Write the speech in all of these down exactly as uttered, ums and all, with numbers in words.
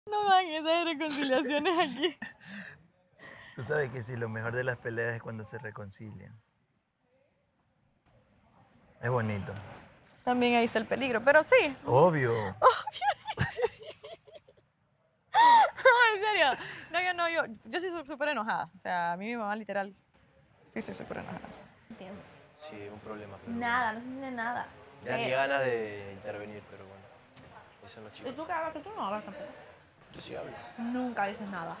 No van esas reconciliaciones aquí. Tú sabes que sí, lo mejor de las peleas es cuando se reconcilian. Es bonito. También ahí está el peligro, pero sí. Obvio. No, en serio. No, yo no, yo, yo sí soy súper enojada. O sea, a mí mi mamá literal, sí soy súper enojada. Entiendo. Sí, un problema. Pero Nada, no se entiende nada. ya Sí. ni ganas de intervenir, pero bueno. Eso no, ¿Y chicos. tú qué hablas? Que tú no hablas tampoco. Yo sí hablo. Nunca dices nada.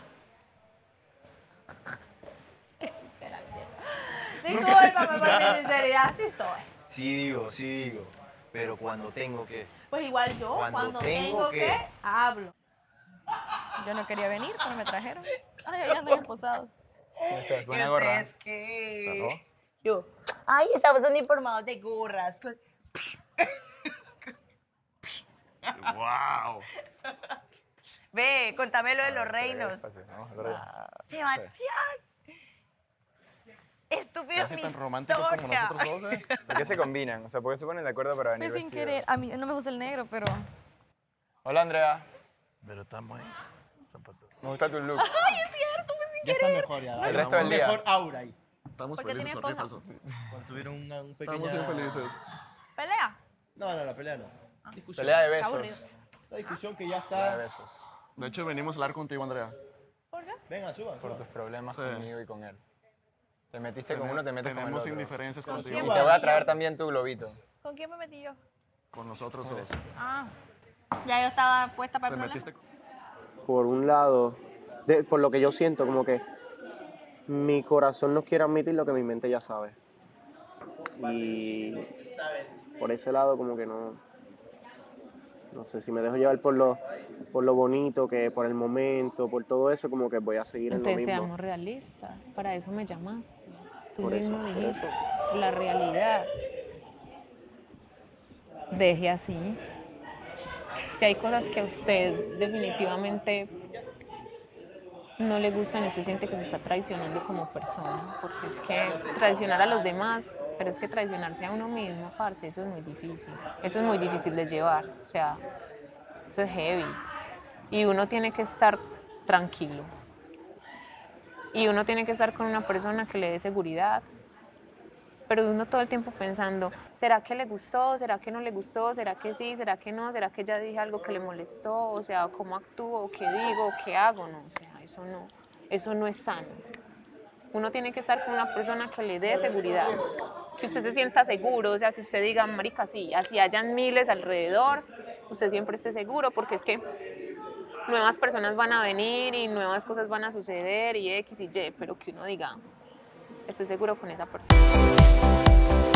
Qué sincera, ¿cierto? Discúlpame por mi sinceridad, sí soy. Sí digo, sí digo. Pero cuando tengo que... Pues igual yo, Cuando cuando, tengo tengo que, que- hablo. Yo no quería venir, pero me trajeron. Ay, ahí andan esposados. ¿Cómo estás? ¿Y Buena gorra. ustedes qué? Yo, ay, estamos uniformados de gorras. con- ¡Wow! Ve, contame lo de los reinos. ¿no? Sebastián. Estúpido Casi mi tan románticos como historia. nosotros dos, ¿eh? ¿Por qué se combinan? O sea, ¿por qué se ponen de acuerdo para venir Fue sin vestidos? querer. A mí no me gusta el negro, pero... Hola, Andrea. Pero estamos ahí. Zapatos. Me gusta tu look. Ya está mejor ya. El resto del día. Mejor aura ahí. Estamos Porque felices, tenía ¿verdad, esposa. falso? Cuando tuvieron una, un pequeña... Estamos bien felices. ¿Pelea? No, no, la pelea no. Discusión. Pelea de Aburrido. besos. La discusión que ya Pelea de está... besos. De hecho, venimos a hablar contigo, Andrea. ¿Por qué? Venga, suban, Por suban. tus problemas Sí. conmigo y con él. Te metiste con uno, te metes con el Tenemos otro. indiferencias Con contigo. Y quién te voy a traer también tu globito. ¿Con quién me metí yo? Con nosotros dos. Ah, ya yo estaba puesta para Te el problema. metiste... Por un lado, de- por lo que yo siento, como que mi corazón no quiere admitir lo que mi mente ya sabe. Y por ese lado como que no, no sé, si me dejo llevar por lo, por lo bonito, que por el momento, por todo eso, como que voy a seguir en lo Entonces mismo. seamos realistas, para eso me llamaste. Tú Por eso, mismo por dijiste, eso. la realidad. Deje así. Si hay cosas que a usted definitivamente no le gustan y usted siente que se está traicionando como persona, porque es que traicionar a los demás, pero es que traicionarse a uno mismo, parce, eso es muy difícil. Eso es muy difícil de llevar, o sea, eso es heavy. Y uno tiene que estar tranquilo. Y uno tiene que estar con una persona que le dé seguridad. Pero uno todo el tiempo pensando, ¿será que le gustó? ¿Será que no le gustó? ¿Será que sí? ¿Será que no? ¿Será que ya dije algo que le molestó? O sea, ¿cómo actúo? ¿Qué digo? ¿Qué hago? No, o sea, eso no, eso no es sano. Uno tiene que estar con una persona que le dé seguridad, que usted se sienta seguro, o sea, que usted diga, marica, sí, así hayan miles alrededor, usted siempre esté seguro, porque es que nuevas personas van a venir y nuevas cosas van a suceder y X y Y, pero que uno diga, estoy seguro con esa persona.